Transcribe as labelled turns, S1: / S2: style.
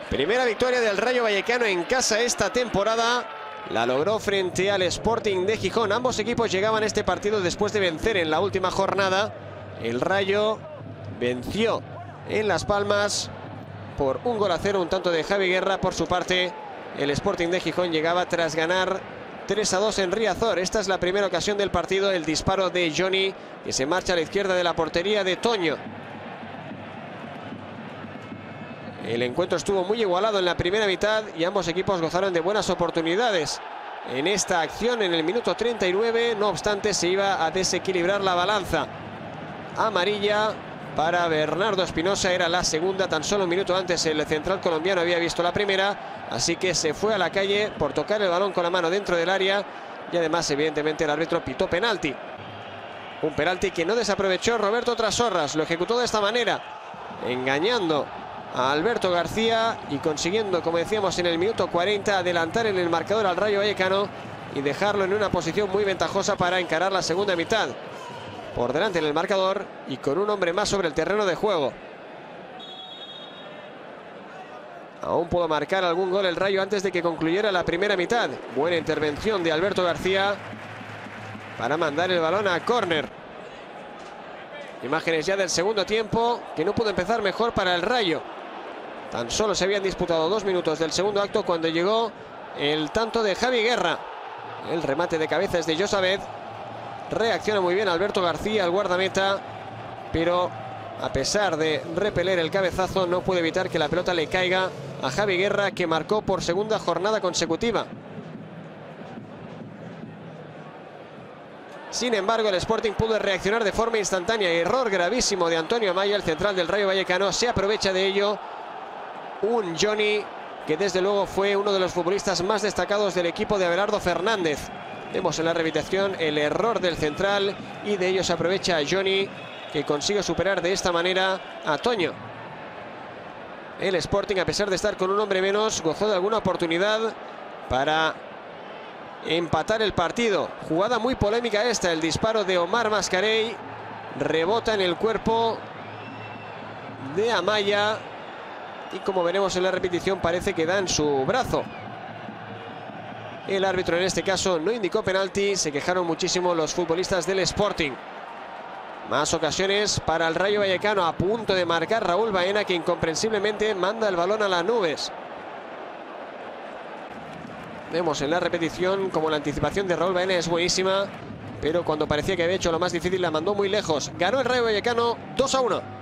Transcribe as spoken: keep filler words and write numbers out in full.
S1: Primera victoria del Rayo Vallecano en casa esta temporada. La logró frente al Sporting de Gijón. Ambos equipos llegaban a este partido después de vencer en la última jornada. El Rayo venció en Las Palmas por un gol a cero, un tanto de Javi Guerra. Por su parte, el Sporting de Gijón llegaba tras ganar tres a dos en Riazor. Esta es la primera ocasión del partido. El disparo de Johnny, que se marcha a la izquierda de la portería de Toño. El encuentro estuvo muy igualado en la primera mitad y ambos equipos gozaron de buenas oportunidades en esta acción en el minuto treinta y nueve. No obstante, se iba a desequilibrar la balanza. Amarilla para Bernardo Espinosa, era la segunda. Tan solo un minuto antes el central colombiano había visto la primera, así que se fue a la calle por tocar el balón con la mano dentro del área. Y además, evidentemente, el árbitro pitó penalti. Un penalti que no desaprovechó Roberto Trasorras. Lo ejecutó de esta manera, engañando a Alberto García y consiguiendo, como decíamos, en el minuto cuarenta adelantar en el marcador al Rayo Vallecano y dejarlo en una posición muy ventajosa para encarar la segunda mitad. Por delante en el marcador y con un hombre más sobre el terreno de juego. Aún pudo marcar algún gol el Rayo antes de que concluyera la primera mitad. Buena intervención de Alberto García para mandar el balón a córner. Imágenes ya del segundo tiempo, que no pudo empezar mejor para el Rayo. Tan solo se habían disputado dos minutos del segundo acto cuando llegó el tanto de Javi Guerra. El remate de cabeza es de Josabed. Reacciona muy bien Alberto García, el guardameta, pero a pesar de repeler el cabezazo, no puede evitar que la pelota le caiga a Javi Guerra, que marcó por segunda jornada consecutiva. Sin embargo, el Sporting pudo reaccionar de forma instantánea. Error gravísimo de Antonio Amaya, el central del Rayo Vallecano. Se aprovecha de ello un Johnny que desde luego fue uno de los futbolistas más destacados del equipo de Abelardo Fernández. Vemos en la repetición el error del central y de ello se aprovecha Johnny, que consigue superar de esta manera a Toño. El Sporting, a pesar de estar con un hombre menos, gozó de alguna oportunidad para empatar el partido. Jugada muy polémica esta, el disparo de Omar Mascarell. Rebota en el cuerpo de Amaya y, como veremos en la repetición, parece que da en su brazo. El árbitro en este caso no indicó penalti. Se quejaron muchísimo los futbolistas del Sporting. Más ocasiones para el Rayo Vallecano, a punto de marcar Raúl Baena, que incomprensiblemente manda el balón a las nubes. Vemos en la repetición como la anticipación de Raúl Baena es buenísima, pero cuando parecía que había hecho lo más difícil la mandó muy lejos. Ganó el Rayo Vallecano dos a uno.